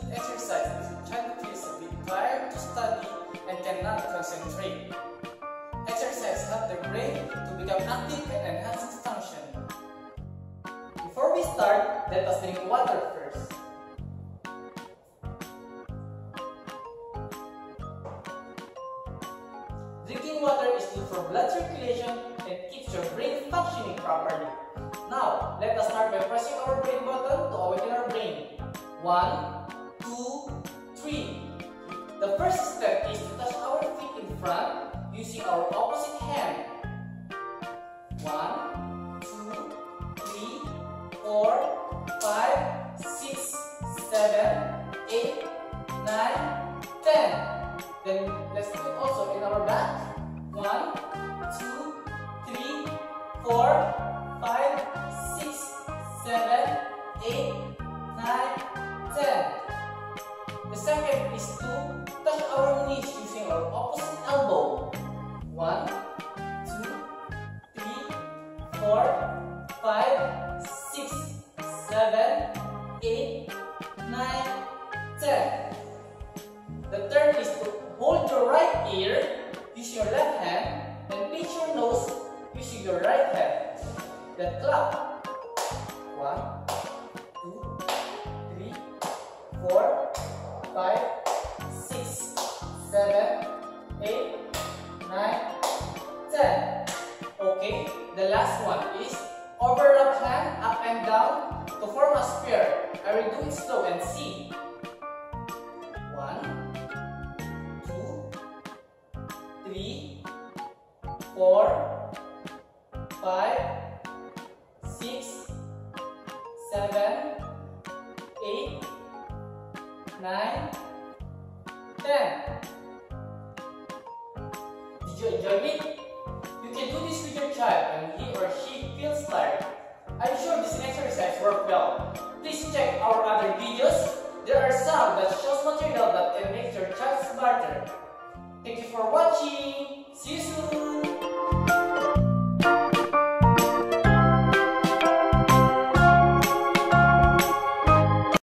exercise if your child feels a bit tired to study and cannot concentrate. Exercise helps the brain to become active and enhance its function. Before we start, let us drink water first. Drinking water is good for blood circulation and keeps your brain functioning properly. Now, let us start by pressing our brain button to awaken our brain. 1, 2, 3. The first step is to touch our feet in front using our opposite hand. 1, 2, 3, 4, 5, 6, 7, 8, 9, 10. Then let's do it also in our back. 1, 2, 3, 4, 5, 6, 7, 8, 9, 10. The second is to touch our knees using our opposite elbow. 1, 2, 3, 4, 5, 6, 7, 8, 9, 10. The third is to hold your right ear using your left hand and pinch your nose using your right hand. Then clap. 1, 2, 3, 4, 5, 6, 7, 8, 9, 10. Okay, the last one is overlap hand up and down to form a sphere. I will do it slow and see. 1, 2, 3, 4, 5, 6, 7, 8, 9, 10. Did you enjoy it? You can do this with your child when he or she feels tired. I'm sure this exercise worked well. Please check our other videos. There are some that shows material that can make your child smarter. Thank you for watching. See you soon.